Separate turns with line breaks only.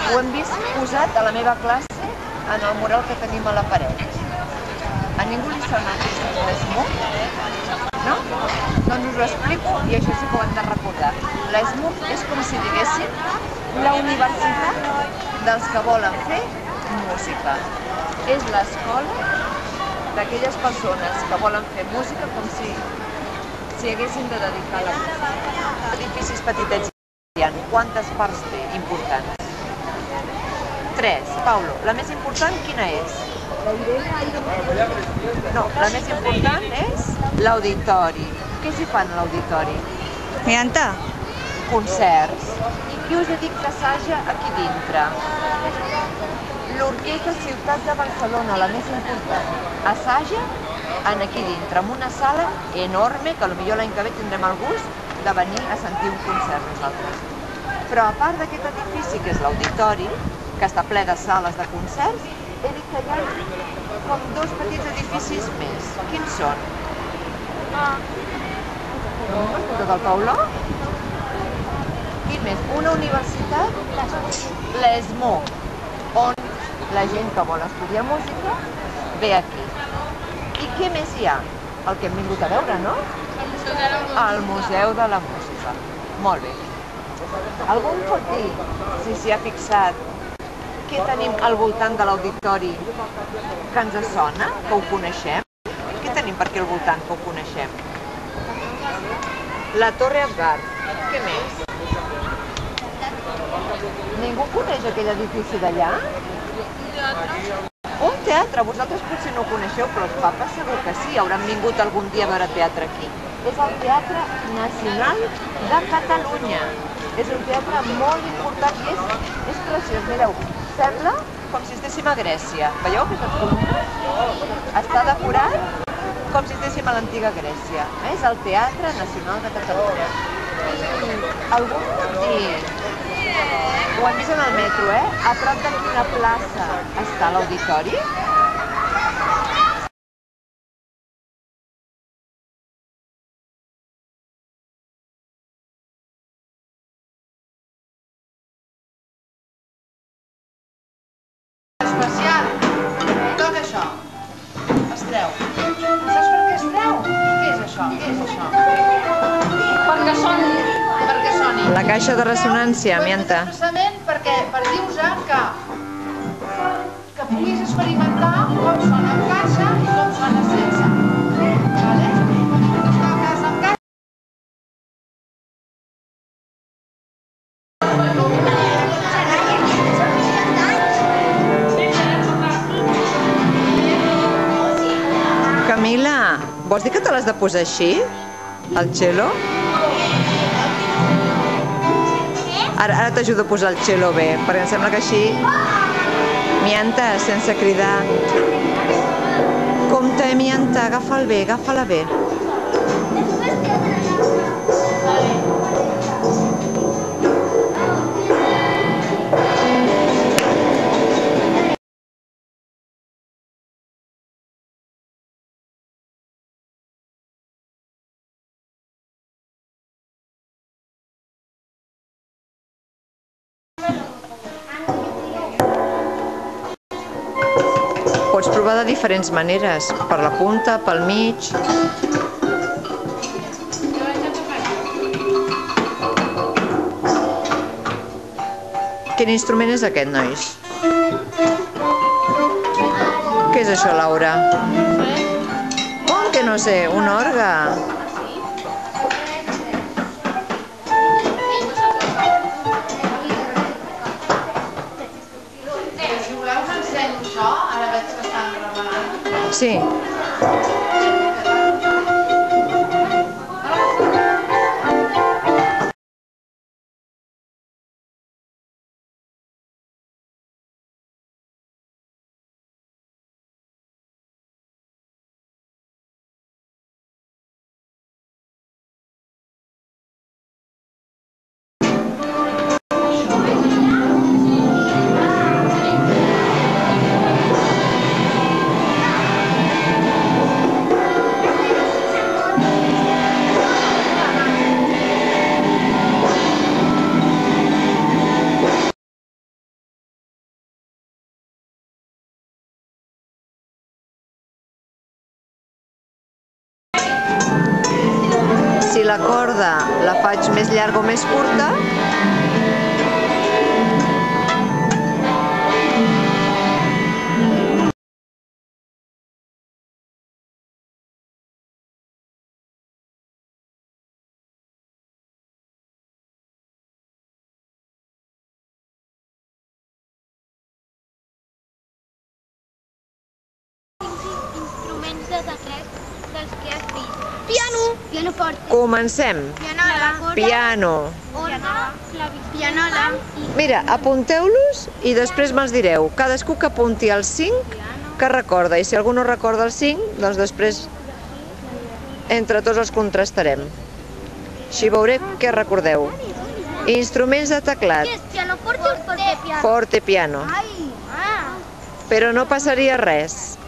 Ho hem vist posat a la meva classe en el mural que tenim a la paret. A ningú li sona l'ESMUC? No? Doncs us ho explico i això sí que ho hem de recordar. L'ESMUC és com si diguéssim la universitat dels que volen fer música. És l'escola d'aquelles persones que volen fer música com si haguessin de dedicar a la música. Edificis petitets hi ha. Quantes parts té importants? 3. Paulo, la més important quina és? No, la més important és l'auditori. Què s'hi fan a l'auditori?
Mianta?
Concerts. I qui us he dit que assaja aquí dintre? L'Orquestra Ciutat de Barcelona, la més important. Assaja aquí dintre, en una sala enorme, que potser l'any que ve tindrem el gust de venir a sentir un concert nosaltres. Però a part d'aquest edifici, que és l'auditori, que està ple de sales de concerts, he dit que hi ha com 2 petits edificis més. Quins són? Tot el Pauló? Quin més? Una universitat, l'ESMUC, on la gent que vol estudiar música ve aquí. I què més hi ha? El que hem vingut a veure, no? El Museu de la Música. Molt bé. Algú em pot dir, si s'hi ha fixat, què tenim al voltant de l'auditori que ens sona, que ho coneixem? Què tenim per aquí al voltant que ho coneixem? La Torre Afgar. Què més? Ningú coneix aquell edifici d'allà? Un teatre. Vosaltres potser no ho coneixeu, però els papes segur que sí. Hauran vingut algun dia a veure teatre aquí. És el Teatre Nacional de Catalunya. És un teatre molt important i és preciós. Mireu, sembla com si estéssim a Grècia. Veieu aquestes columnes? Està decorat com si estéssim a l'antiga Grècia. És el Teatre Nacional de Catalunya. Algú pot dir... Ho hem vist en el metro, eh? A prop de quina plaça està l'auditori? Especial. Toca això. Es treu. Saps per què es treu? Què és això? Què és això? Perquè soni. La caixa de ressonància, Mianta.
Precisament per dir-vos que puguis experimentar com sona amb caixa i com sona sense. Vale? Amb caixa.
Camila, vols dir que te l'has de posar així? El cello? Ara t'ajudo a posar el cello bé, perquè em sembla que així... Mianta, sense cridar. Compte, Mianta, agafa'l bé, agafa-la bé. Pots provar de diferents maneres, per la punta, pel mig... Quin instrument és aquest, nois? Què és això, Laura? Com que no sé? Un orgue? Sí. llarga o més curta.
Instruments de teclat dels que has vist. Piano. Pianoforte.
Comencem.
Pianola.
Piano.
Pianola.
Mira, apunteu-los i després me'ls direu. Cadascú que apunti els 5 que recorda. I si algú no recorda els 5, doncs després entre tots els contrastarem. Així veuré què recordeu. Instruments de teclat.
Què és? Pianoforte o fortepiano?
Forte piano.
Ai. Ah.
Però no passaria res.